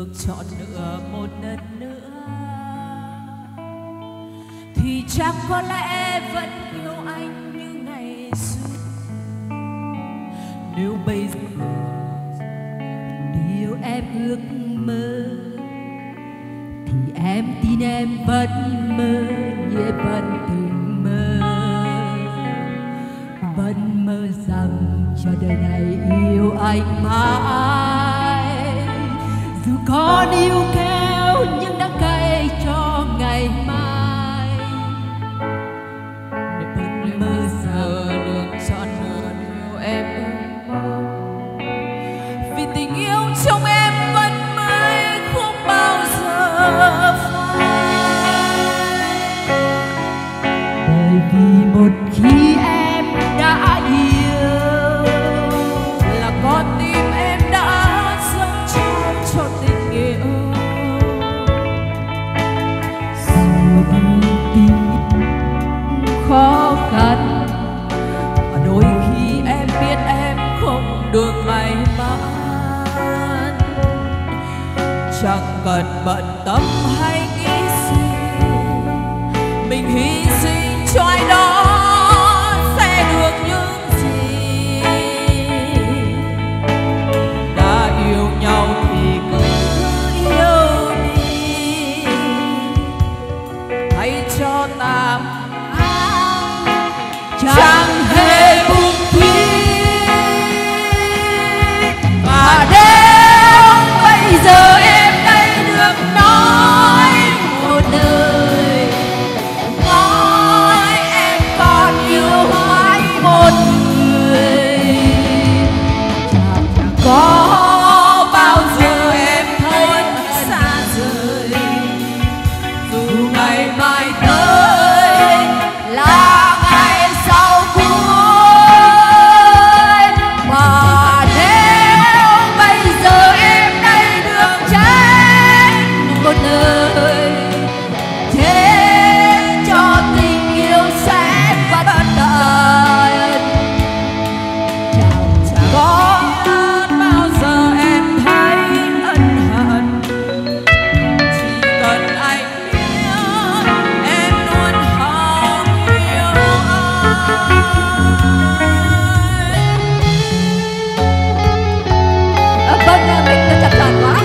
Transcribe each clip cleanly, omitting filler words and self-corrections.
chọn lựa một lần nữa thì chắc có lẽ vẫn yêu anh như ngày xưa. Nếu bây giờ điều em ước mơ thì em tin em vẫn mơ như vẫn từng mơ, vẫn mơ rằng cho đời này yêu anh mãi. Dù có níu kéo nhưng đắng cay cho ngày mai, vẫn mơ giờ được chọn lựa điều em ước mơ. Vì tình yêu trong em vẫn mãi không bao giờ phai. Bởi vì một khi em đã yêu là con tim em đã dâng trao cho tình yêu. Dù tình khó khăn và đôi khi em biết em không được may mắn, chẳng cần bận tâm hay nghĩ gì, mình hy sinh cho ai đó sẽ được những gì. Đã yêu nhau thì cứ yêu đi, hãy cho ta chẳng hề buông thuyết. Và nếu bây giờ em đây được nói một lời, nói em còn yêu mãi một người, chẳng có bao giờ em thấy xa rời. Dù ngày mai tới là ngày sau cuối, mà nếu bây giờ em đây được chết một lời, chết cho tình yêu sẽ vẫn tận. Chẳng có bao giờ em thấy ân hận, chỉ cần anh biết em luôn hằng yêu anh. Vâng, mình đã chập chờn quá.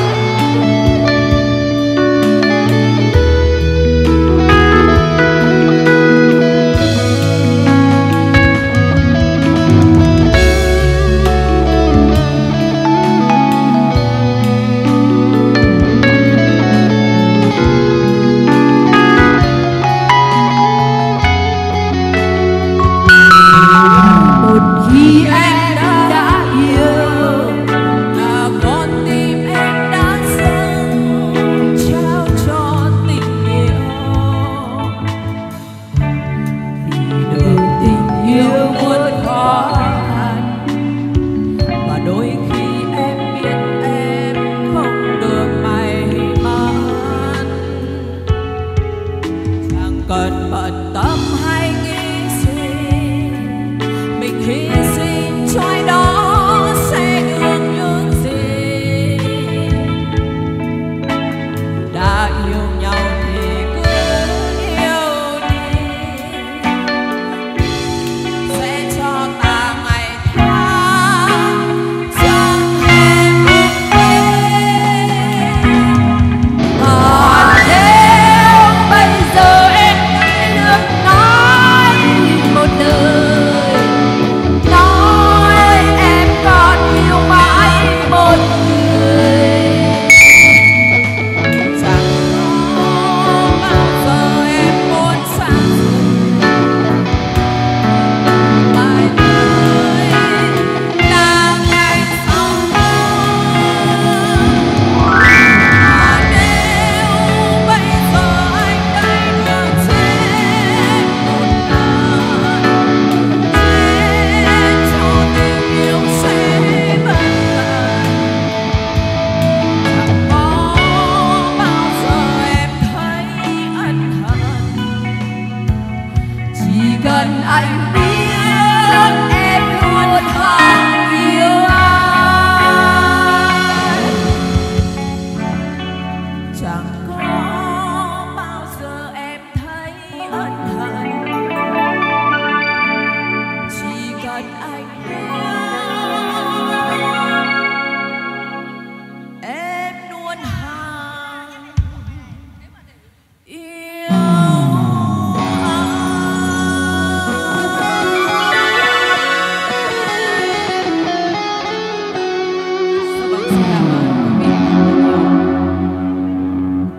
Một khi em đã yêu là con tim em đã dâng trao cho tình yêu. Vì đường tình yêu muôn khó khăn và đôi khi em biết em không được may mắn, chẳng cần bận tâm hay nghĩ gì, mình hy sinh cho ai đó sẽ được những gì. Đã yêu nhau thì cứ yêu đi, sẽ cho ta ngày tháng chẳng hề buông quên. Mà nếu bây giờ em được nói một lời, nói em còn yêu mãi một người, chẳng có bao giờ em muốn xa rời. Mai tới là ngày sau cuối, mà nếu bây giờ anh đây được chết một lần, chết cho tình yêu sẽ bất tận. Chẳng có bao giờ em thấy ân hận, chỉ cần anh biết